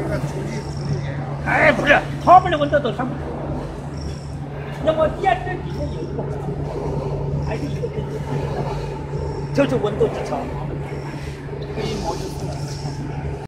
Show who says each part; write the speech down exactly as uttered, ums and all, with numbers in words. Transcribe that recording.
Speaker 1: 个处理处理的。
Speaker 2: 哎，不是，他们的温度都上不去。那么点这地方有一个，还是一个真正就是温度之差。可以摸就出来。